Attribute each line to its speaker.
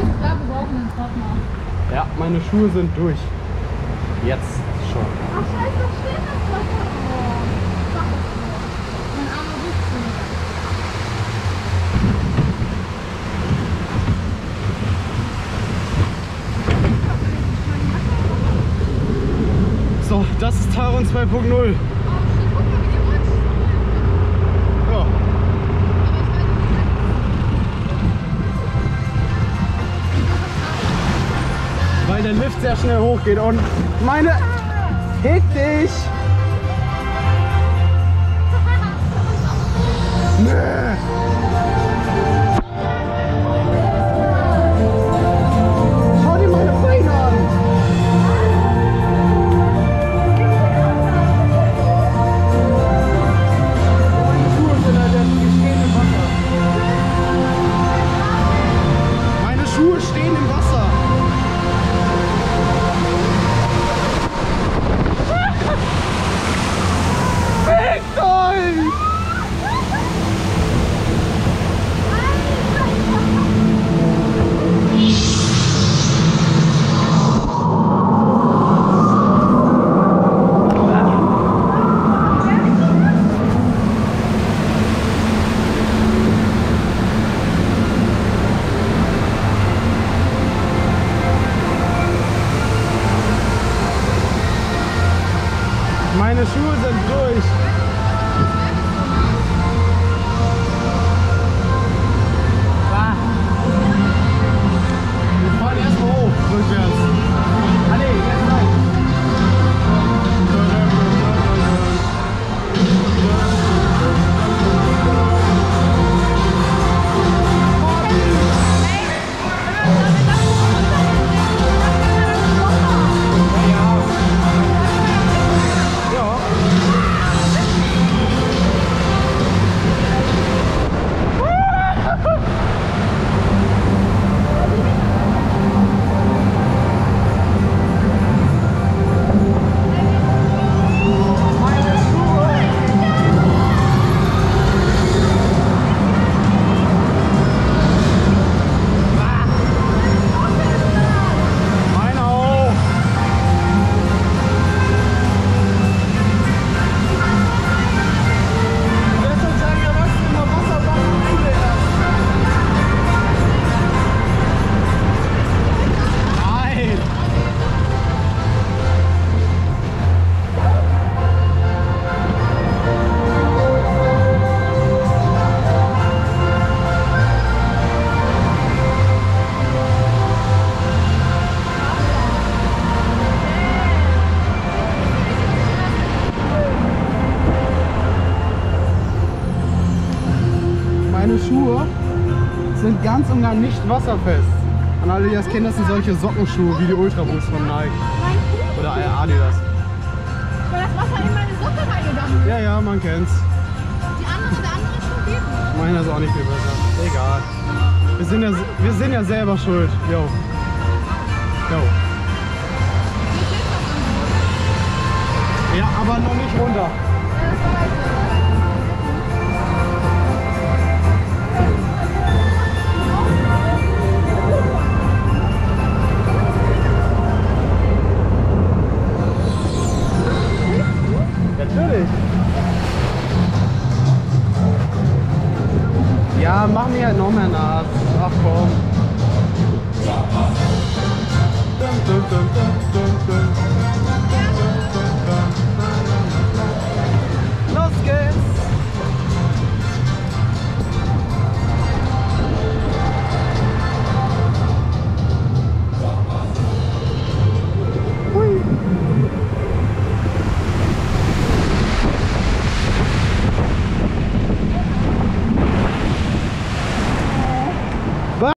Speaker 1: ist klar, wir brauchen einen Trockner.
Speaker 2: Ja, meine Schuhe sind durch. Jetzt schon.
Speaker 1: Ach scheiße, da steht das Wasser. Oh, sag das nur. Mein armer Wichsen.
Speaker 2: So, das ist Taron 2.0.
Speaker 1: Oh, guck mal, wie die rutscht.
Speaker 2: Ja.
Speaker 1: Aber ich weiß nicht.
Speaker 2: Weil der Lift sehr schnell hochgeht und meine... Fick dich! Nee. Schau dir meine Beine an! Meine Schuhe sind halt die stehen im Wasser. Meine Schuhe stehen im Wasser. Fickt euch! Meine Schuhe sind durch. Ah. Wir fahren erstmal hoch, rückwärts. Ah nee, jetzt rein. Ja. Meine auch. Wer ist uns ein Erwachsener Wasserball am Ende erst? Nein! Meine Schuhe sind ganz und gar nicht wasserfest. Und alle, die das kennen, das sind solche Sockenschuhe wie die Ultra Boost von Nike
Speaker 1: Mein Fuß.
Speaker 2: oder Adidas.
Speaker 1: Weil das Wasser in meine Socke reingegangen ist.
Speaker 2: Ja, ja, man kennt's.
Speaker 1: Der andere Schuh geht nicht.
Speaker 2: Meiner ist auch nicht viel besser. Egal. Wir sind ja selber schuld. Jo. Jo. Ja, aber noch nicht runter.
Speaker 1: Ja, das weiß ich.